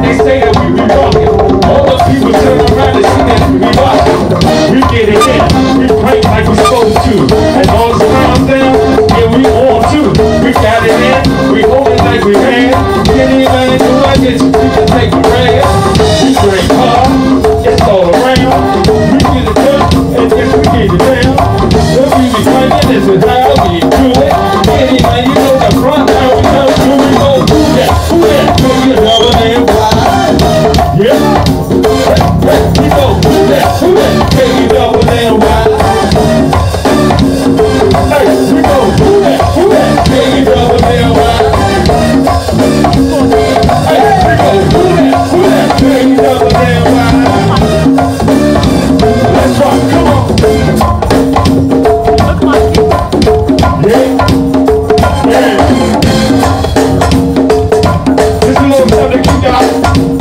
they say that we be rocking. All the people turn around and see that we be rocking. We get it in, we break like we supposed to. And all the time down, yeah, we on too. We got it in, we hold it like we ran. Anybody do like it, we can take the rag. We drink hard, it's all around. We get it done, and yes, we get it down. What we be claiming, this is how we do it. Anybody, you know the front, how we come through, we gon' do that. Who that? Take it double and wide. Yeah. We gon' do that. Who that? Take it double and wide. Hey, we gon' do that. Who that? Take it double and wide. Hey, we gon' do that. Who that? Take it double and wide. Let's rock. Come on. Yeah. Yeah. This is a little something you got.